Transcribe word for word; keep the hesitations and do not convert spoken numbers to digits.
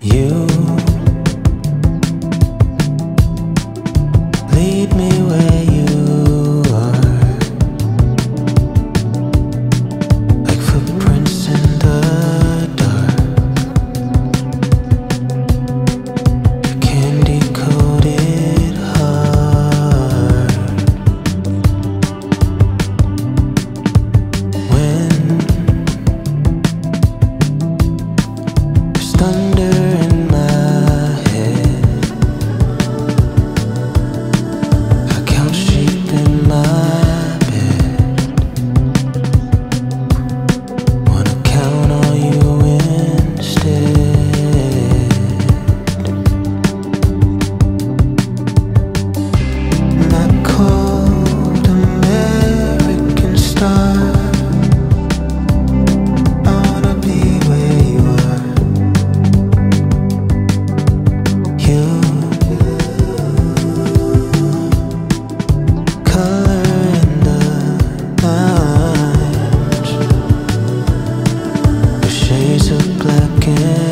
You lead me where you are, like footprints in the dark, candy coated heart. When there's thunder in my head, I count sheep in my bed, wanna count on you instead. That cold American star, I wanna be where you are. You color in the night, with shades of black and